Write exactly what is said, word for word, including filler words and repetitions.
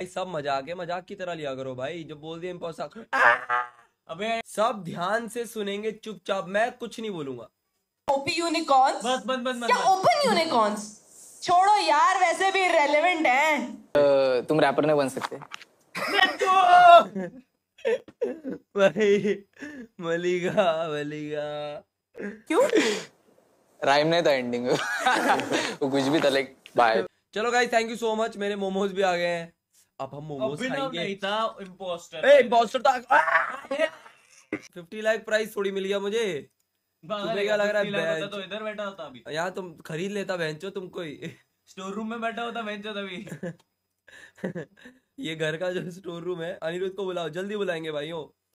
सब मजाक है, मजाक की तरह लिया करो भाई। जब बोल दिया इम्पोस्टर, अबे सब ध्यान से सुनेंगे चुपचाप, मैं कुछ नहीं बोलूंगा। ओपी यूनिकॉर्न्स, बस बस बस क्या ओपन यूनिकॉर्न्स? छोड़ो यार, वैसे भी इररिलेवेंट है। तुम रैपर नहीं बन सकते। भाई मलिका मलिका क्यों? राइम नहीं था एंडिंग वो कुछ भी था लाइक बाय। चलो guys, thank you so much. मेरे मोमोज भी आ गए हैं, अब हम मोमोज खाएंगे। नहीं था इम्पोस्टर। ए इम्पोस्टर था। फिफ्टी लाख प्राइस थोड़ी मिल गया मुझे। तुम्हें क्या लग रहा है? तो इधर बैठा होता अभी। यहाँ तुम खरीद लेता बेंचो तुम कोई। स्टोर रूम में बैठा होता बेंचो तभी। ये घर का जो स्टोर रूम है, अनिरुद्ध को बुलाओ, जल्दी बुलाएंगे भाइयों।